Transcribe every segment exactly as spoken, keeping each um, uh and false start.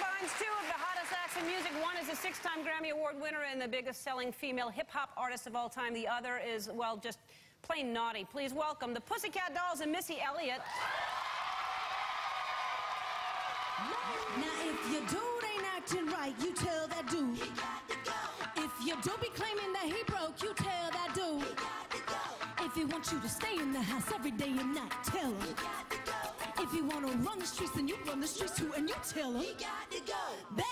combines two of the hottest acts in music. One is a six-time Grammy Award winner and the biggest-selling female hip-hop artist of all time. The other is, well, just plain naughty. Please welcome the Pussycat Dolls and Missy Elliott. Now, if your dude ain't acting right, you tell that dude. He got to go. If your dude be claiming that he broke, you tell that dude. He got to go. If he wants you to stay in the house every day and night, tell him. He got to go. If you want to run the streets, then you run the streets too, and you tell him. He got to go. Baby.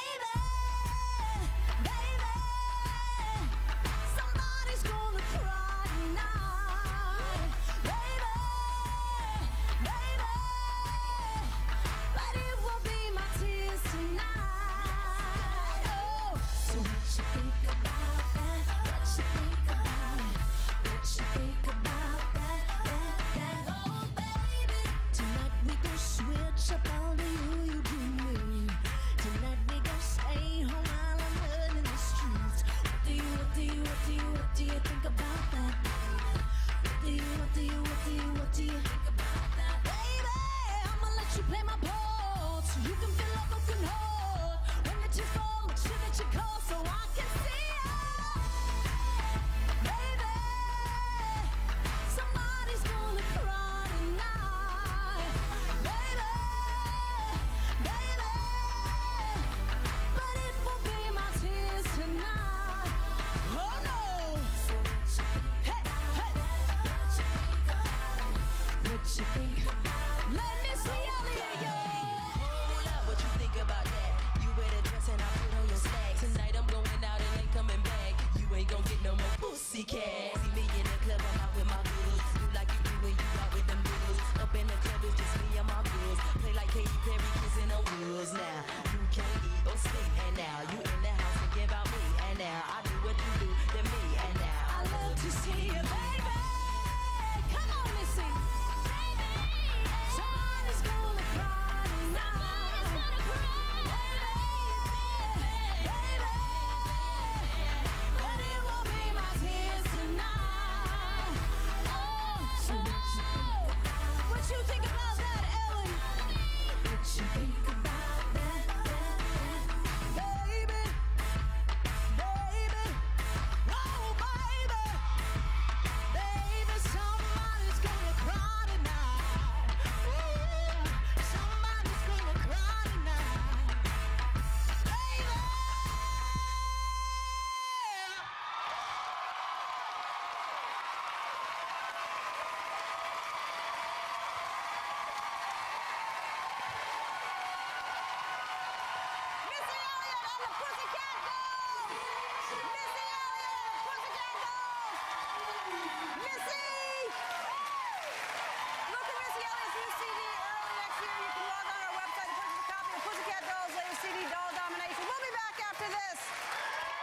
Pussycat. See me in the club, I'm out with my girls. You like you do when you out with them girls. Up in the club, it's just me and my girls. Play like Katy Perry, kissing on wheels. Now you can't eat or sleep, and now you in the house thinking about me. And now I do what you do to me, and now I love to see you, baby. Come on, Missy. Baby, somebody's gonna cry tonight. Somebody's gonna cry. Baby, baby, but it won't be my tears tonight. Oh, so what you think about that, Ellen? What you think about that, that, that? Baby, baby, oh baby, baby, somebody's gonna cry tonight. Ooh, somebody's gonna cry tonight. Baby. Missy Elliott and the Pussycat Dolls! Missy Elliott and the Pussycat Dolls! Missy! Look at Missy Elliott's new C D early next year. You can log on our website to purchase a copy of Pussycat Dolls' latest C D, Doll Domination. We'll be back after this.